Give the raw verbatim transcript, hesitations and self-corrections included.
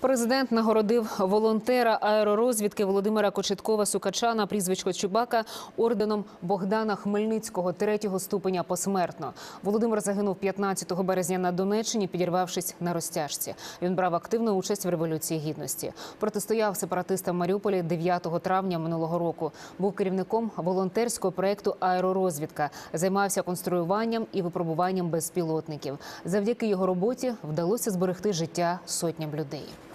Президент нагородив волонтера аеророзвідки Володимира Кочеткова-Сукача на прізвисько Чубака орденом Богдана Хмельницького третього ступеня посмертно. Володимир загинув п'ятнадцятого березня на Донеччині, підірвавшись на розтяжці. Він брав активну участь в Революції Гідності. Протистояв сепаратистам в Маріуполі дев'ятого травня минулого року. Був керівником волонтерського проєкту «Аеророзвідка». Займався конструюванням і випробуванням безпілотників. Завдяки його роботі вдалося зберегти життя сотням людей.